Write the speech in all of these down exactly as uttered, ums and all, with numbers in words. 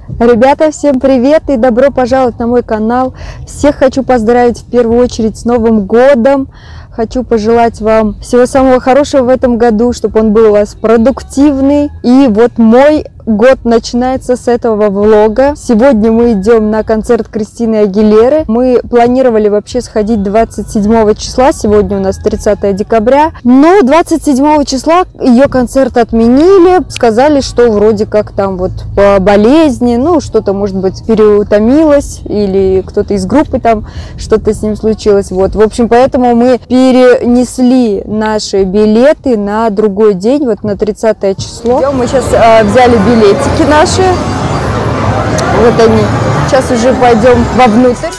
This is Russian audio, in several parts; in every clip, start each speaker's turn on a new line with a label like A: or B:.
A: Ребята, всем привет и добро пожаловать на мой канал. Всех хочу поздравить в первую очередь с Новым годом. Хочу пожелать вам всего самого хорошего в этом году, чтобы он был у вас продуктивный. И вот мой год начинается с этого влога. Сегодня мы идем на концерт Кристины Агилеры. Мы планировали вообще сходить двадцать седьмого числа, сегодня у нас тридцатое декабря. Но двадцать седьмого числа ее концерт отменили. Сказали, что вроде как там вот по болезни, ну что-то может быть переутомилось, или кто-то из группы там что-то с ним случилось. Вот, в общем, поэтому мы перенесли наши билеты на другой день, вот на тридцатое число. Мы сейчас э, взяли билетики наши, вот они. Сейчас уже пойдем вовнутрь.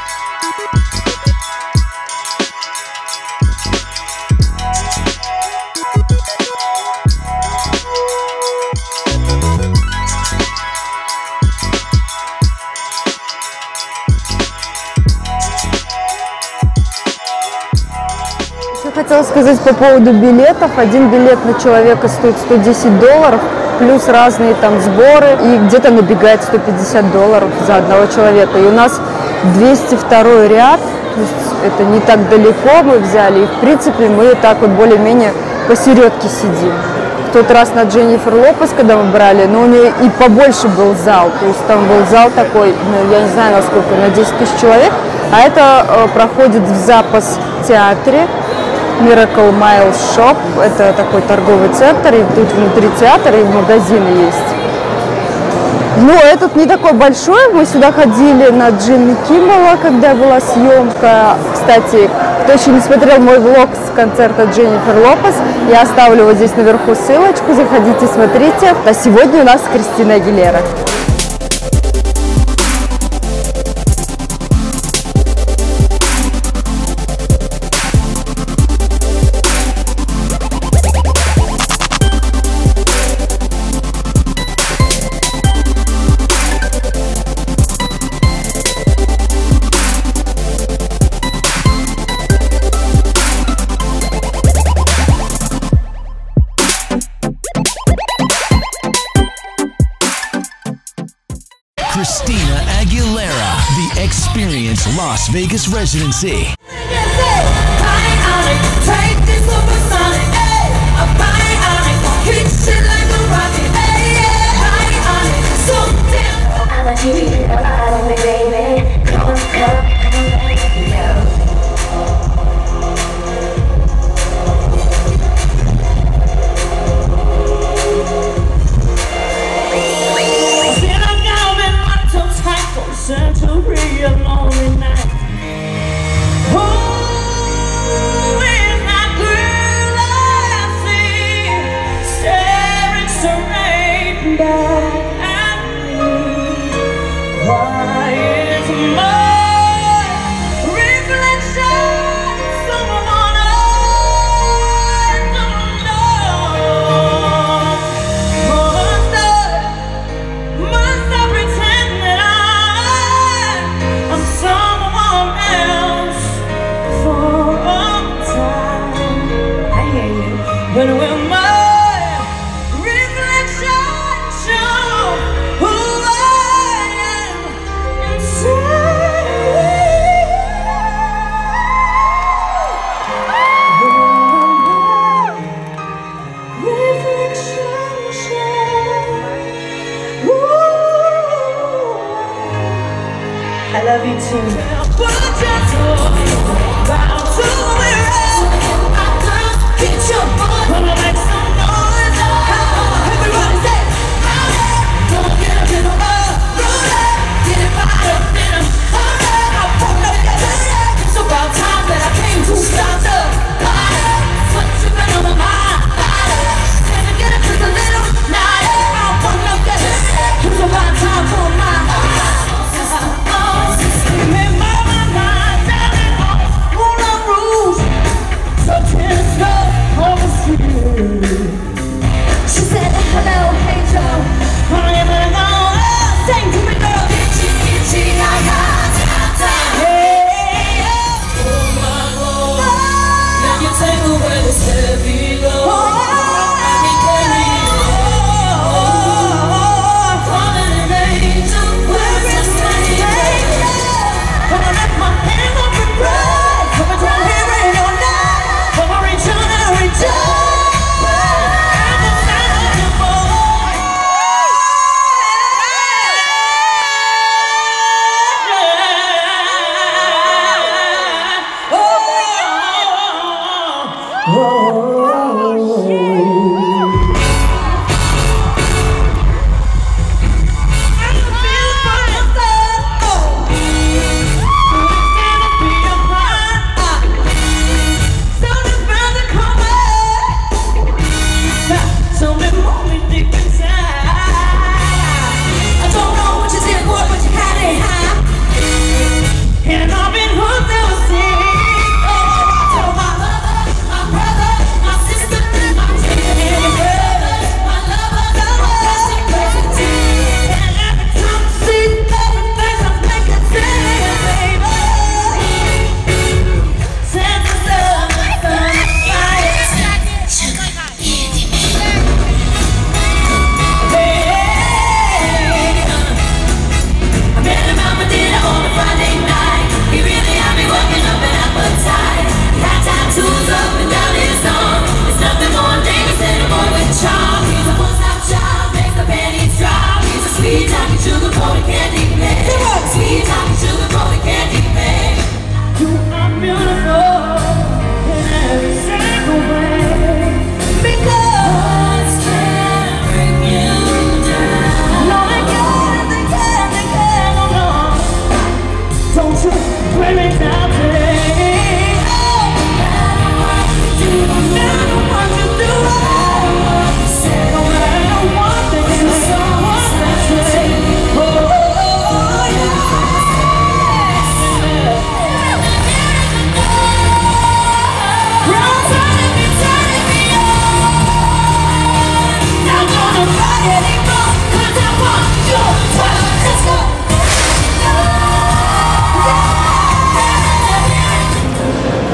A: Хотела сказать по поводу билетов. Один билет на человека стоит сто десять долларов, плюс разные там сборы, и где-то набегает сто пятьдесят долларов за одного человека. И у нас двести второй ряд, то есть это не так далеко мы взяли, и в принципе мы так вот более-менее посередке сидим. В тот раз на Дженнифер Лопес, когда мы брали, но у нее и побольше был зал, то есть там был зал такой, ну, я не знаю насколько, на десять тысяч человек, а это э, проходит в Запас театре. Miracle Miles Shop, это такой торговый центр, и тут внутри театра и магазины есть. Ну, этот не такой большой, мы сюда ходили на Джимми Киммела, когда была съемка. Кстати, кто еще не смотрел мой влог с концерта Дженнифер Лопес, я оставлю вот здесь наверху ссылочку, заходите, смотрите. А сегодня у нас Кристина Агилера.
B: Christina Aguilera, the Experience Las Vegas residency.
C: I love you too.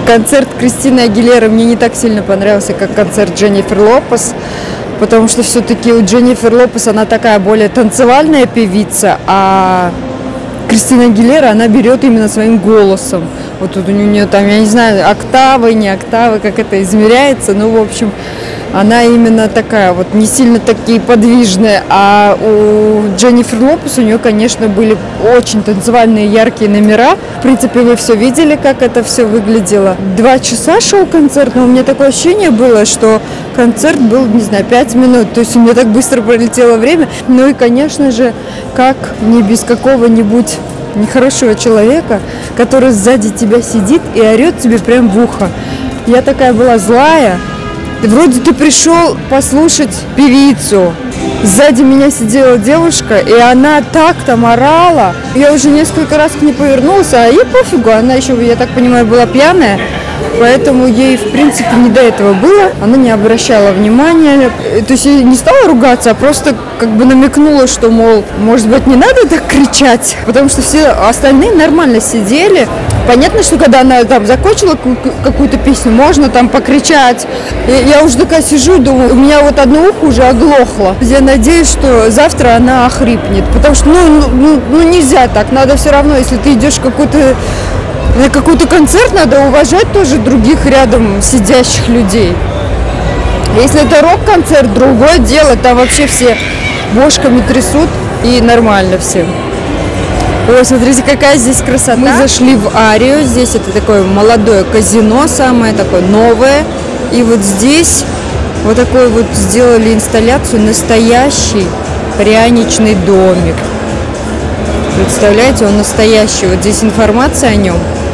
A: Концерт Кристины Агилеры мне не так сильно понравился, как концерт Дженнифер Лопес, потому что все-таки у Дженнифер Лопес она такая более танцевальная певица, а Кристина Агилера, она берет именно своим голосом. Вот тут у нее там, я не знаю, октавы, не октавы, как это измеряется, но, в общем, она именно такая вот, не сильно такие подвижные. А у Дженнифер Лопес, у нее, конечно, были очень танцевальные, яркие номера. В принципе, вы все видели, как это все выглядело. Два часа шел концерт, но у меня такое ощущение было, что концерт был, не знаю, пять минут. То есть у меня так быстро пролетело время. Ну и, конечно же, как не без какого-нибудь нехорошего человека, который сзади тебя сидит и орет тебе прям в ухо. Я такая была злая. Вроде ты пришел послушать певицу. Сзади меня сидела девушка, и она так там орала. Я уже несколько раз к ней повернулась, а ей пофигу. Она еще, я так понимаю, была пьяная. Поэтому ей, в принципе, не до этого было. Она не обращала внимания. То есть я не стала ругаться, а просто как бы намекнула, что, мол, может быть, не надо так кричать. Потому что все остальные нормально сидели. Понятно, что когда она там закончила какую-то песню, можно там покричать. Я уже такая сижу и думаю, у меня вот одно ухо уже оглохло. Я надеюсь, что завтра она охрипнет. Потому что, ну, ну, ну нельзя так. Надо все равно, если ты идешь в какой-то на какой-то концерт, надо уважать тоже других рядом сидящих людей. Если это рок-концерт, другое дело, там вообще все бошками трясут и нормально всем. Ой, смотрите, какая здесь красота. Мы зашли в Арию, здесь это такое молодое казино, самое такое новое. И вот здесь вот такой вот сделали инсталляцию, настоящий пряничный домик. Представляете, он настоящий. Вот здесь информация о нем.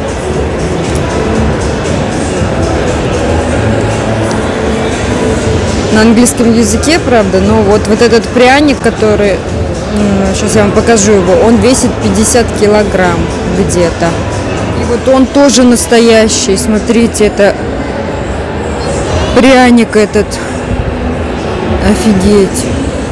A: На английском языке, правда, но вот, вот этот пряник, который, сейчас я вам покажу его, он весит пятьдесят килограмм где-то. И вот он тоже настоящий, смотрите, это пряник этот, офигеть.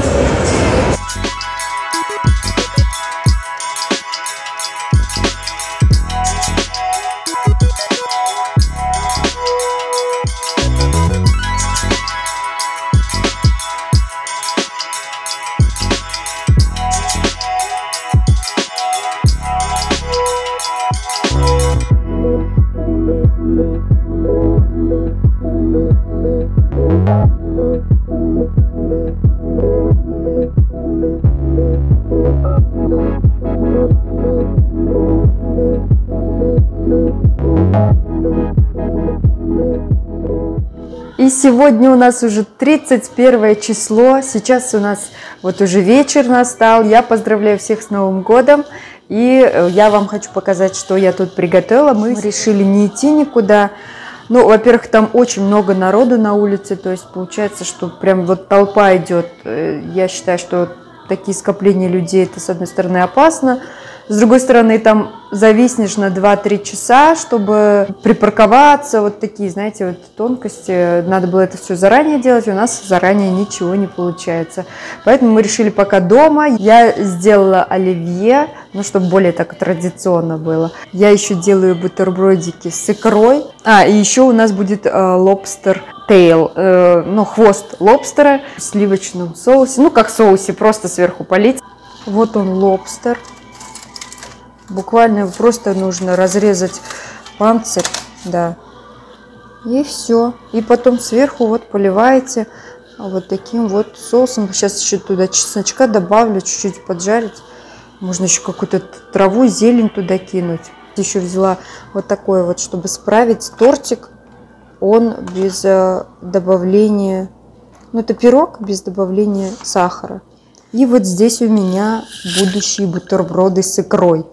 A: И сегодня у нас уже тридцать первое число, сейчас у нас вот уже вечер настал, я поздравляю всех с Новым годом, и я вам хочу показать, что я тут приготовила. Мы решили не идти никуда, ну, во-первых, там очень много народу на улице, то есть получается, что прям вот толпа идет. Я считаю, что такие скопления людей, это с одной стороны опасно, с другой стороны, там зависнешь на два-три часа, чтобы припарковаться, вот такие, знаете, вот тонкости. Надо было это все заранее делать, у нас заранее ничего не получается. Поэтому мы решили пока дома. Я сделала оливье, ну, чтобы более так традиционно было. Я еще делаю бутербродики с икрой. А, и еще у нас будет лобстер тейл, э, ну, хвост лобстера в сливочном соусе, ну, как в соусе, просто сверху полить. Вот он, лобстер. Буквально просто нужно разрезать панцирь, да, и все. И потом сверху вот поливаете вот таким вот соусом. Сейчас еще туда чесночка добавлю, чуть-чуть поджарить. Можно еще какую-то траву, зелень туда кинуть. Еще взяла вот такой вот, чтобы справить тортик. Он без добавления, ну, это пирог без добавления сахара. И вот здесь у меня будущие бутерброды с икрой.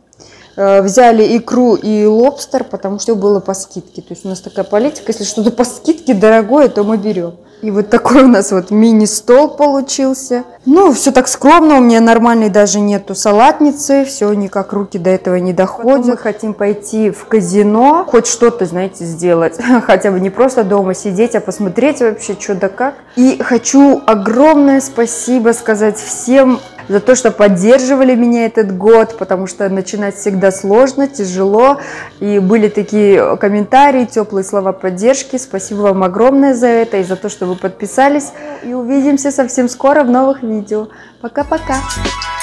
A: Взяли икру и лобстер, потому что было по скидке. То есть у нас такая политика, если что-то по скидке дорогое, то мы берем. И вот такой у нас вот мини-стол получился. Ну, все так скромно, у меня нормальной даже нету салатницы, все никак руки до этого не доходят. Потом мы хотим пойти в казино, хоть что-то, знаете, сделать, хотя бы не просто дома сидеть, а посмотреть вообще, что да как. И хочу огромное спасибо сказать всем за то, что поддерживали меня этот год, потому что начинать всегда сложно, тяжело. И были такие комментарии, теплые слова поддержки. Спасибо вам огромное за это и за то, что вы подписались. И увидимся совсем скоро в новых видео. Пока-пока!